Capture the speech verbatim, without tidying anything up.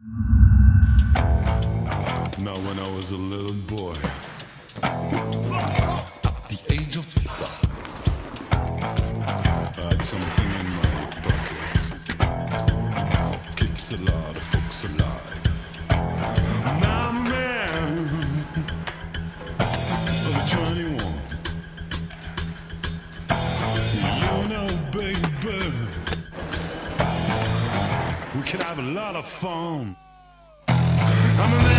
Now when I was a little boy, at the age of five, I had something in my pocket. Keeps a lot of folks alive. Now I'm a man of twenty-one. You know, baby, we could have a lot of fun. I'm a man